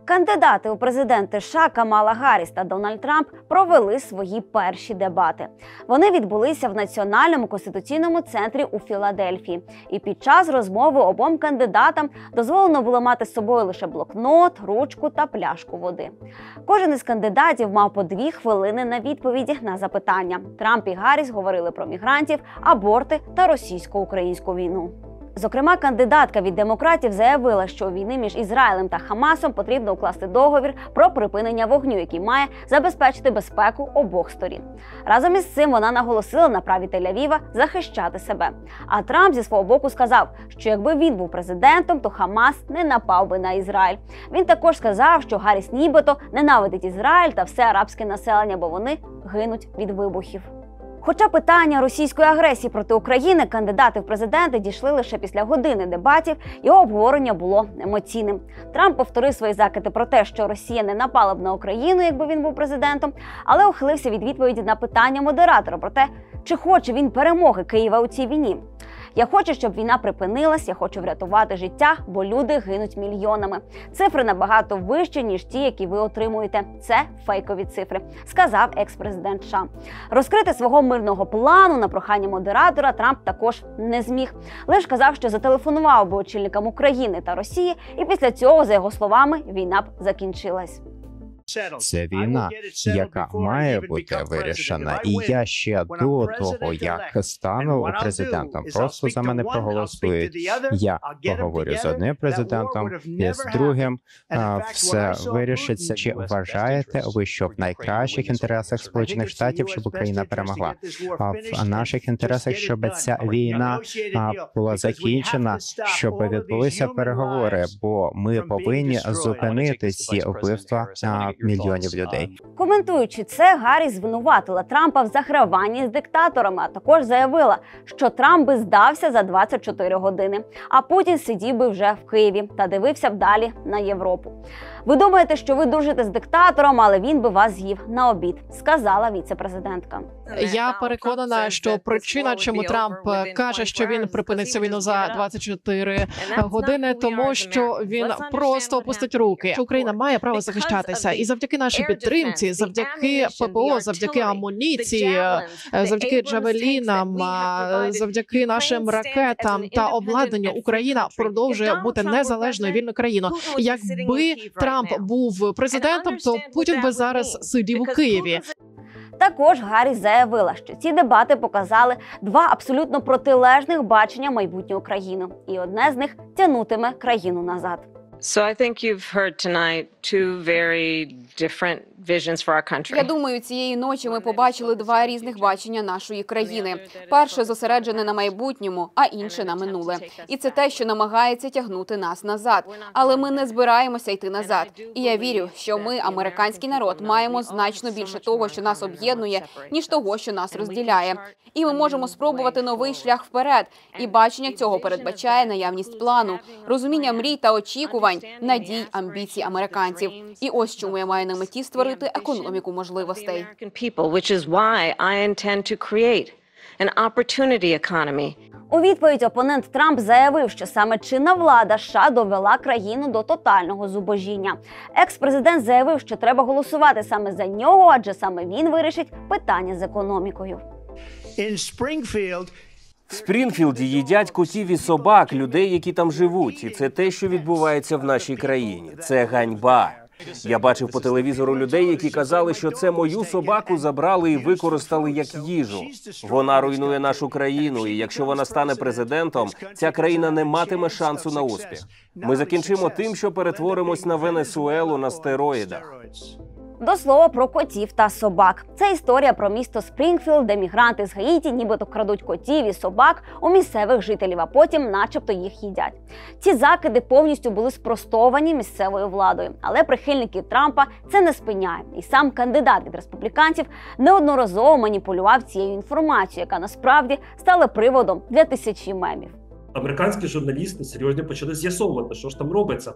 Кандидати у президенти США Камала Гарріс та Дональд Трамп провели свої перші дебати. Вони відбулися в Національному конституційному центрі у Філадельфії. І під час розмови обом кандидатам дозволено було мати з собою лише блокнот, ручку та пляшку води. Кожен із кандидатів мав по 2 хвилини на відповіді на запитання. Трамп і Гарріс говорили про мігрантів, аборти та російсько-українську війну. Зокрема, кандидатка від демократів заявила, що у війни між Ізраїлем та Хамасом потрібно укласти договір про припинення вогню, який має забезпечити безпеку обох сторін. Разом із цим вона наголосила на праві Тель-Авіва захищати себе. А Трамп зі свого боку сказав, що якби він був президентом, то Хамас не напав би на Ізраїль. Він також сказав, що Гарріс нібито ненавидить Ізраїль та все арабське населення, бо вони гинуть від вибухів. Хоча питання російської агресії проти України кандидати в президенти дійшли лише після години дебатів, його обговорення було емоційним. Трамп повторив свої закиди про те, що Росія не напала б на Україну, якби він був президентом, але ухилився від відповіді на питання модератора про те, чи хоче він перемоги Києва у цій війні. «Я хочу, щоб війна припинилась, я хочу врятувати життя, бо люди гинуть мільйонами. Цифри набагато вищі, ніж ті, які ви отримуєте. Це фейкові цифри», – сказав екс-президент США. Розкрити свого мирного плану на прохання модератора Трамп також не зміг. Лише казав, що зателефонував би очільникам України та Росії, і після цього, за його словами, війна б закінчилась. Це війна, яка має бути вирішена. І я ще до того, як стану президентом, просто за мене проголосують. Я поговорю з одним президентом, і з другим все вирішиться. Чи вважаєте ви, що в найкращих інтересах Сполучених Штатів, щоб Україна перемогла? А в наших інтересах, щоб ця війна була закінчена, щоб відбулися переговори, бо ми повинні зупинити ці вбивства мільйонів людей. Коментуючи це, Гарріс звинуватила Трампа в заграванні з диктаторами, а також заявила, що Трамп би здався за 24 години, а Путін сидів би вже в Києві та дивився б далі на Європу. «Ви думаєте, що ви дружите з диктатором, але він би вас з'їв на обід», – сказала віце-президентка. Я переконана, що причина, чому Трамп каже, що він припинить цю війну за 24 години, тому що він просто опустить руки. Україна має право захищатися. І завдяки нашій підтримці, завдяки ППО, завдяки амуніції, завдяки джавелінам, завдяки нашим ракетам та обладнанню, Україна продовжує бути незалежною вільною країною. Якби Трамп був президентом, то Путін би зараз сидів у Києві. Також Гарріс заявила, що ці дебати показали 2 абсолютно протилежних бачення майбутнього країни. І одне з них тягнутиме країну назад. Я думаю, цієї ночі ми побачили 2 різних бачення нашої країни. Перше зосереджене на майбутньому, а інше на минуле. І це те, що намагається тягнути нас назад. Але ми не збираємося йти назад. І я вірю, що ми, американський народ, маємо значно більше того, що нас об'єднує, ніж того, що нас розділяє. І ми можемо спробувати новий шлях вперед. І бачення цього передбачає наявність плану, розуміння мрій та очікувань, надій, амбіцій американців. І ось чому я маю на меті створити економіку можливостей. У відповідь опонент Трамп заявив, що саме чинна влада США довела країну до тотального зубожіння. Екс-президент заявив, що треба голосувати саме за нього, адже саме він вирішить питання з економікою. В Спрінгфілді їдять котів і собак, людей, які там живуть. І це те, що відбувається в нашій країні. Це ганьба. Я бачив по телевізору людей, які казали, що це мою собаку забрали і використали як їжу. Вона руйнує нашу країну, і якщо вона стане президентом, ця країна не матиме шансу на успіх. Ми закінчимо тим, що перетворимось на Венесуелу на стероїдах. До слова про котів та собак. Це історія про місто Спрінгфілд, де мігранти з Гаїті нібито крадуть котів і собак у місцевих жителів, а потім начебто їх їдять. Ці закиди повністю були спростовані місцевою владою. Але прихильників Трампа це не спиняє. І сам кандидат від республіканців неодноразово маніпулював цією інформацією, яка насправді стала приводом для тисячі мемів. американські журналісти серйозно почали з'ясовувати, що ж там робиться.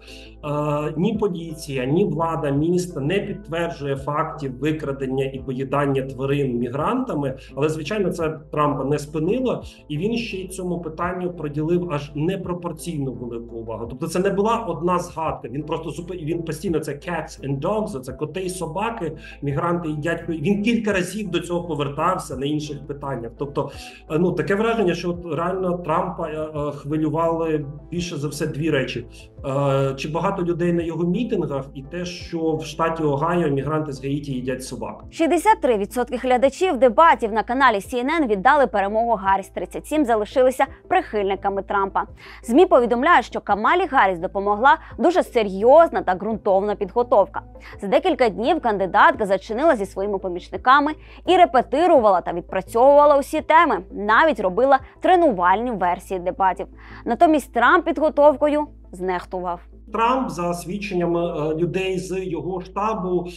Ні поліція, ні влада міста не підтверджує фактів викрадення і поїдання тварин мігрантами, але, звичайно, це Трампа не спинило, і він ще й цьому питанню приділив аж непропорційно велику увагу. Тобто це не була одна згадка, він постійно це cats and dogs, це коти і собаки, мігранти їдять. Він кілька разів до цього повертався на інших питаннях. Тобто, таке враження, що от реально Трампа хвилювали більше за все дві речі. Чи багато людей на його мітингах, і те, що в штаті Огайо мігранти з Гаїті їдять собак. 63% глядачів дебатів на каналі CNN віддали перемогу Гарріс, 37% залишилися прихильниками Трампа. ЗМІ повідомляють, що Камалі Гарріс допомогла дуже серйозна та ґрунтовна підготовка. За декілька днів кандидатка зачинила зі своїми помічниками і репетирувала та відпрацьовувала усі теми, навіть робила тренувальні версії дебатів. Натомість Трамп підготовкою знехтував. Трамп, за свідченнями людей з його штабу,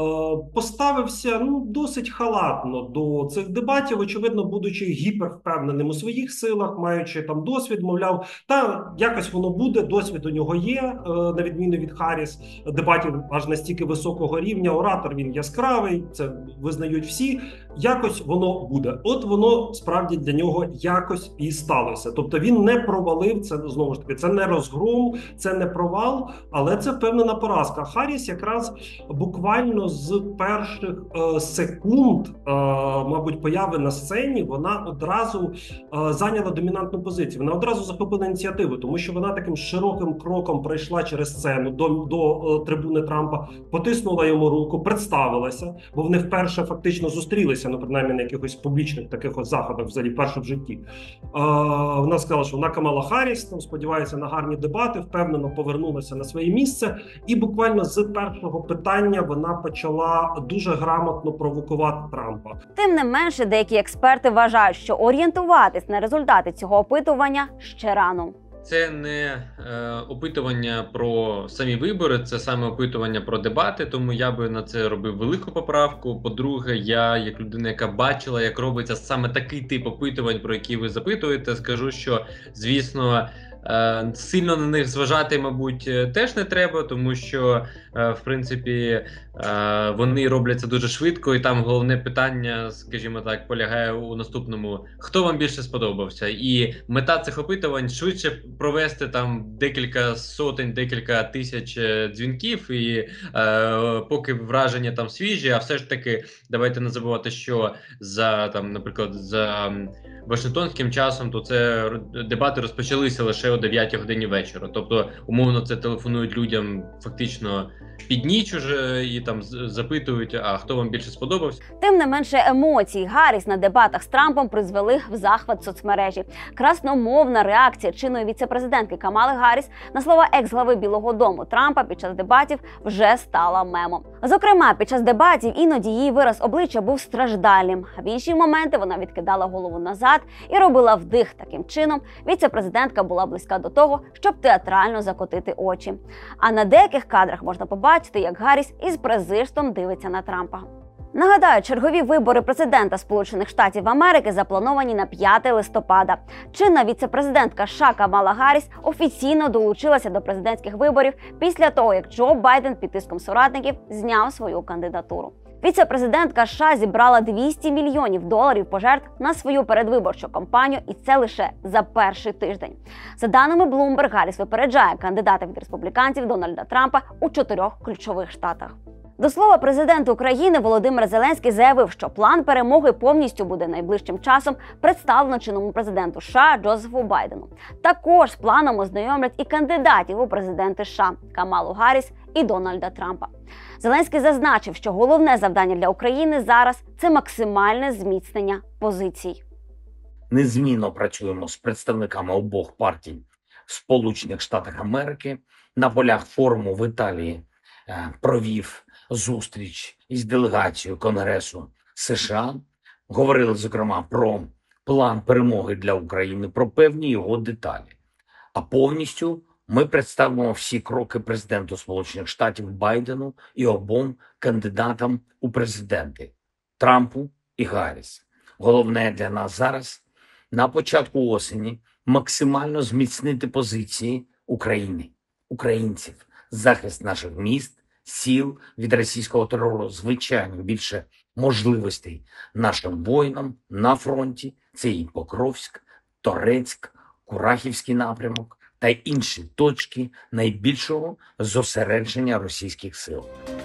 поставився досить халатно до цих дебатів, очевидно, будучи гіпервпевненим у своїх силах, маючи там досвід, мовляв, та якось воно буде, досвід у нього є, на відміну від Харріс, дебатів аж настільки високого рівня, оратор він яскравий, це визнають всі, якось воно буде. От воно справді для нього якось і сталося. Тобто він не провалив, це знову ж таки, це не розгром, це не провал, але це впевнена поразка. Харріс якраз буквально з перших секунд, мабуть, появи на сцені, вона одразу зайняла домінантну позицію. Вона одразу захопила ініціативу, тому що вона таким широким кроком пройшла через сцену до трибуни Трампа, потиснула йому руку, представилася, бо вони вперше фактично зустрілися, принаймні на якихось публічних таких заходах, взагалі перше в житті. Вона сказала, що вона Камала Харріс, там сподівається на гарні дебати, впевнено повернулася на своє місце, і буквально з першого питання вона почала дуже грамотно провокувати Трампа. Тим не менше, деякі експерти вважають, що орієнтуватись на результати цього опитування ще рано. Це не опитування про самі вибори, це саме опитування про дебати, тому я би на це робив велику поправку. По-друге, я, як людина, яка бачила, як робиться саме такий тип опитувань, про які ви запитуєте, скажу, що, звісно, сильно на них зважати, мабуть, теж не треба, тому що, в принципі, вони робляться дуже швидко, і там головне питання, скажімо так, полягає у наступному: хто вам більше сподобався? І мета цих опитувань швидше провести там декілька сотень, декілька тисяч дзвінків, і поки враження там свіжі, а все ж таки давайте не забувати, що за там, наприклад, за вашингтонським часом, то це дебати розпочалися лише о 9 годині вечора. Тобто, умовно, це телефонують людям фактично під ніч уже і там запитують, а хто вам більше сподобався. Тим не менше, емоції Гарріс на дебатах з Трампом призвели в захват соцмережі. Красномовна реакція чинної віцепрезидентки Камали Гарріс на слова екс-глави Білого дому Трампа під час дебатів вже стала мемом. Зокрема, під час дебатів іноді її вираз обличчя був страждальним, а в інші моменти вона відкидала голову назад і робила вдих. Таким чином, віцепрезидентка була близька до того, щоб театрально закотити очі. А на деяких кадрах можна побачити, як Гарріс із презирством дивиться на Трампа. Нагадаю, чергові вибори президента Сполучених Штатів Америки заплановані на 5 листопада. Чинна віцепрезидентка США Камала Гарріс офіційно долучилася до президентських виборів після того, як Джо Байден під тиском соратників зняв свою кандидатуру. Віце-президентка США зібрала $200 мільйонів пожертв на свою передвиборчу кампанію, і це лише за перший тиждень. За даними Bloomberg, Гарріс випереджає кандидата від республіканців Дональда Трампа у 4 ключових штатах. До слова, президент України Володимир Зеленський заявив, що план перемоги повністю буде найближчим часом представлено чинному президенту США Джозефу Байдену. Також з планом ознайомлять і кандидатів у президенти США Камалу Гарріс і Дональда Трампа. Зеленський зазначив, що головне завдання для України зараз – це максимальне зміцнення позицій. Незмінно працюємо з представниками обох партій в Сполучених Штатах Америки. На полях форуму в Італії провів зустріч із делегацією Конгресу США. Говорили, зокрема, про план перемоги для України, про певні його деталі. А повністю ми представимо всі кроки президенту Сполучених Штатів Байдену і обом кандидатам у президенти – Трампу і Гарріс. Головне для нас зараз – на початку осені максимально зміцнити позиції України, українців, захист наших міст, сіл від російського терору, звичайно, більше можливостей нашим воїнам на фронті. Це і Покровськ, Торецьк, Курахівський напрямок та інші точки найбільшого зосередження російських сил.